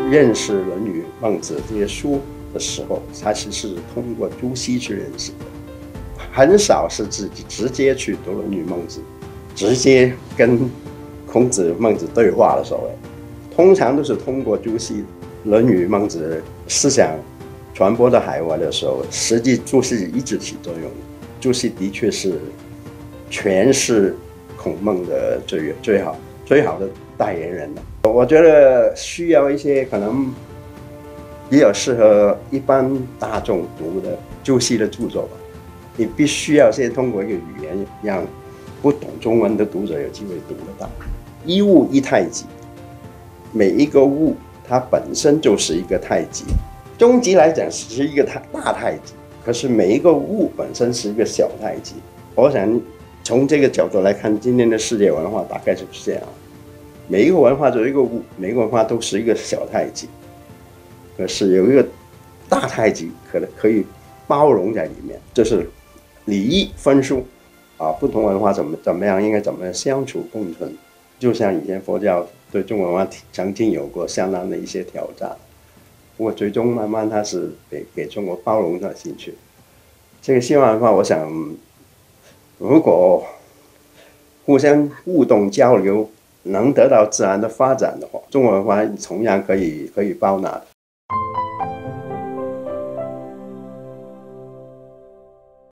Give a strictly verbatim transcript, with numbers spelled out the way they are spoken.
认识《论语》《孟子》这些书的时候，他其实是通过朱熹去认识的，很少是自己直接去读《论语》《孟子》，直接跟孔子、孟子对话的所谓，通常都是通过朱熹《论语》《孟子》思想传播到海外的时候，实际朱熹一直起作用。朱熹的确是诠释孔孟的最最好最好的代言人了。我觉得需要一些可能比较适合一般大众读的朱熹的著作吧。你必须要先通过一个语言，让不懂中文的读者有机会读得到。一物一太极，每一个物它本身就是一个太极，终极来讲是一个大太极，可是每一个物本身是一个小太极。我想从这个角度来看，今天的世界文化大概就是这样，每一个文化就是一个物，每一个文化都是一个小太极，可是有一个大太极可能可以包容在里面，这是礼义分殊啊，不同文化怎么怎么样应该怎么相处共存。就像以前佛教对中国文化曾经有过相当的一些挑战，不过最终慢慢它是给给中国包容了进去。这个西方文化，我想如果互相互动交流，能得到自然的发展的话，中国文化同样可以可以包纳的。